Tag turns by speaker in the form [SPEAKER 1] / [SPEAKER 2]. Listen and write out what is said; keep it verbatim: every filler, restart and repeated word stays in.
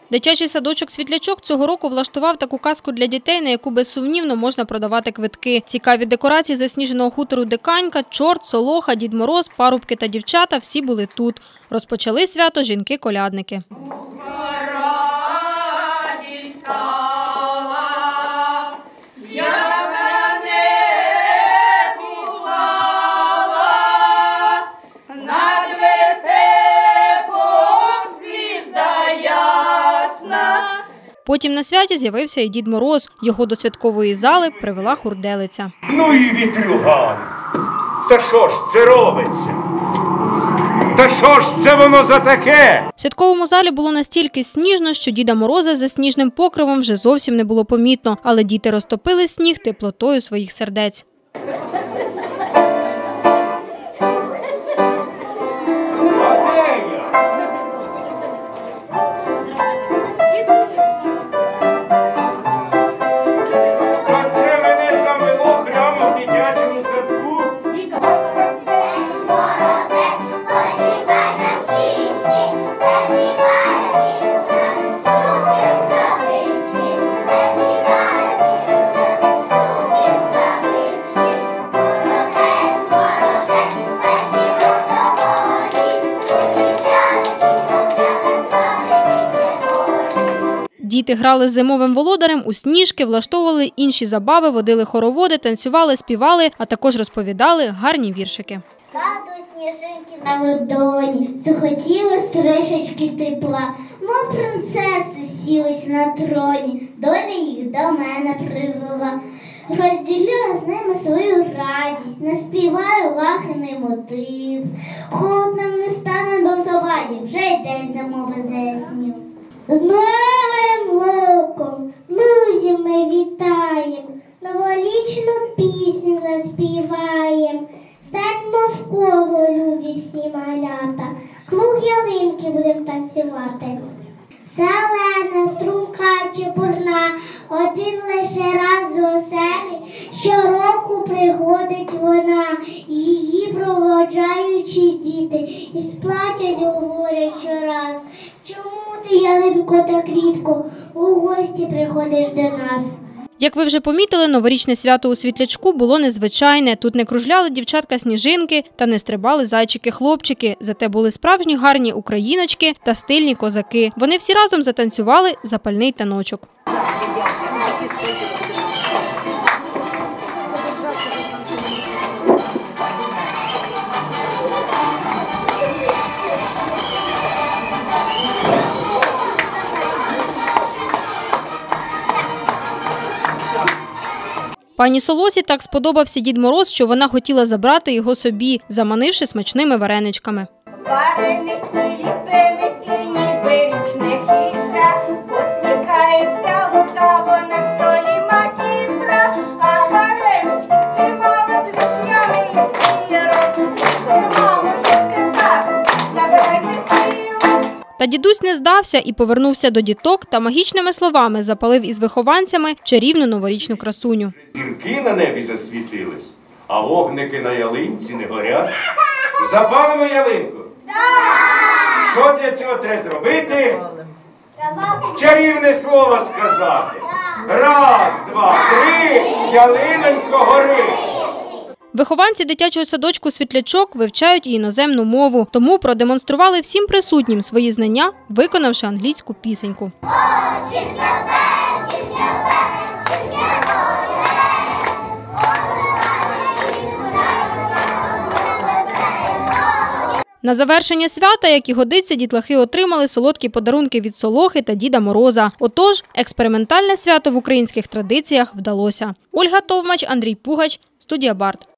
[SPEAKER 1] Дитячий садочок «Світлячок» цього року влаштував таку казку для дітей, на яку безсумнівно можна продавати квитки. Цікаві декорації засніженого хутору Диканька, чорт, солоха, Дід Мороз, парубки та дівчата – всі були тут. Розпочали свято жінки-колядники. Потім на святі з'явився і Дід Мороз. Його до святкової зали привела хурделиця.
[SPEAKER 2] Ну і вітрюган! Та що ж це робиться? Та що ж це воно за таке?
[SPEAKER 1] В святковому залі було настільки сніжно, що Діда Мороза за сніжним покривом вже зовсім не було помітно. Але діти розтопили сніг теплотою своїх сердець. Діти грали з зимовим володарем у сніжки, влаштовували інші забави, водили хороводи, танцювали, співали, а також розповідали гарні віршики.
[SPEAKER 3] Падали сніжинки на ладоні, захотілось трішечки тепла, мов принцеси сілись на троні, доля їх до мене привела. Розділила з ними свою радість, наспіваю лаханий мотив. Холод нам не стане до заваді, вже й день зимовий заснів. З Новим роком, друзі, ми вітаємо, новорічну пісню заспіваємо. Станьмо в коло, любі всі малята, круг ялинки будемо танцювати. Зелена, струнка, чепурна, один лише раз до оселі, щороку приходить вона, її проводжаючи діти, і сплачуть, говорять щораз. Чому ти, ялинко, так рідко у гості приходиш до нас?
[SPEAKER 1] Як ви вже помітили, новорічне свято у Світлячку було незвичайне. Тут не кружляли дівчатка-сніжинки та не стрибали зайчики-хлопчики. Зате були справжні гарні україночки та стильні козаки. Вони всі разом затанцювали запальний таночок. Пані Солосі так сподобався Дід Мороз, що вона хотіла забрати його собі, заманивши смачними вареничками.
[SPEAKER 4] Вареники, ліпеники, ніби річ не хитра, посміхається лукаво на столі макітра, а варенички чимало з вишнями і сиром, лиш мало їсти так, набирайте сил.
[SPEAKER 1] Та дідусь не здався і повернувся до діток та магічними словами запалив із вихованцями чарівну новорічну красуню.
[SPEAKER 2] Зірки на небі засвітились, а вогники на ялинці не горять. Запалимо ялинку? Так! Що для цього треба зробити? Чарівне слово сказати. Раз, два, три, ялинонько горить.
[SPEAKER 1] Вихованці дитячого садочку «Світлячок» вивчають і іноземну мову, тому продемонстрували всім присутнім свої знання, виконавши англійську пісеньку. На завершення свята, як і годиться, дітлахи отримали солодкі подарунки від Солохи та Діда Мороза. Отож, експериментальне свято в українських традиціях вдалося. Ольга Товмач, Андрій Пугач, студія Барт.